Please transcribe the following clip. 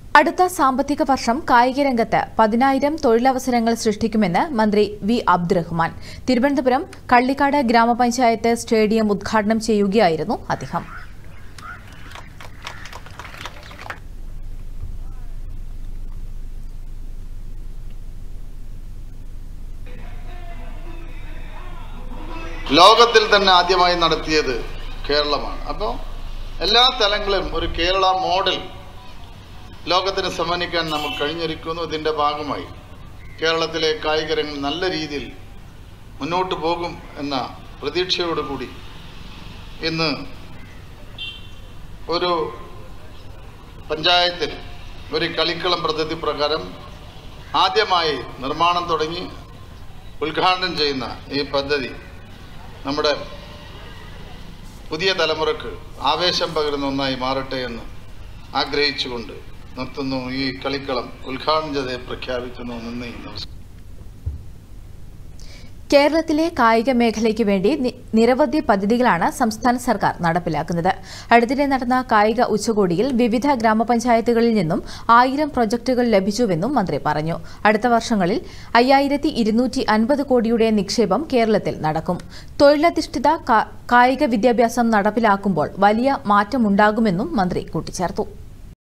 അടുത്ത സാമ്പത്തിക വർഷം കായിക രംഗത്ത് 10,000 തൊഴിലവസരങ്ങൾ സൃഷ്ടിക്കുമെന്ന് മന്ത്രി വി അബ്ദുറഹ്മാൻ. തിരുവനന്തപുരം കള്ളിക്കാട് ഗ്രാമപഞ്ചായത്ത് സ്റ്റേഡിയം ഉദ്ഘാടനം ചെയ്യുകയായിരുന്നു അദ്ദേഹം. ലോകത്തിൽ തന്നെ ആദ്യമായി നടത്തിയത് കേരളമാണ്. അപ്പോൾ എല്ലാ തലങ്ങളിലും ഒരു കേരള മോഡൽ ലോകത്തിന് സമ്മാനിക്കാൻ നമുക്ക് കഴിഞ്ഞിരിക്കുന്നു. ഇതിൻ്റെ ഭാഗമായി കേരളത്തിലെ കായിക രംഗം നല്ല രീതിയിൽ മുന്നോട്ട് പോകും എന്ന പ്രതീക്ഷയോടുകൂടി ഇന്ന് ഒരു പഞ്ചായത്തിൽ ഒരു കളിക്കളം പദ്ധതി പ്രകാരം ആദ്യമായി നിർമ്മാണം തുടങ്ങി ഉദ്ഘാടനം ചെയ്യുന്ന ഈ പദ്ധതി നമ്മുടെ പുതിയ തലമുറക്ക് ആവേശം പകരുന്ന ഒന്നായി മാറട്ടെ എന്ന് ആഗ്രഹിച്ചുകൊണ്ട് നിർത്തുന്നു. ഈ കളിക്കളം ഉദ്ഘാടനം ചെയ്ത് പ്രഖ്യാപിക്കുന്നു. നന്ദി, നമസ്കാരം. കേരളത്തിലെ കായിക മേഖലയ്ക്ക് വേണ്ടി നിരവധി പദ്ധതികളാണ് സംസ്ഥാന സർക്കാർ നടപ്പിലാക്കുന്നത്. അടുത്തിടെ നടന്ന കായിക ഉച്ചകോടിയിൽ വിവിധ ഗ്രാമപഞ്ചായത്തുകളിൽ നിന്നും 1000 പ്രൊജക്ടുകൾ ലഭിച്ചുവെന്നും മന്ത്രി പറഞ്ഞു. അടുത്ത വർഷങ്ങളിൽ 5250 കോടിയുടെ നിക്ഷേപം കേരളത്തിൽ നടക്കും. തൊഴിലധിഷ്ഠിത കായിക വിദ്യാഭ്യാസം നടപ്പിലാക്കുമ്പോൾ വലിയ മാറ്റമുണ്ടാകുമെന്നും മന്ത്രി കൂട്ടിച്ചേർത്തു.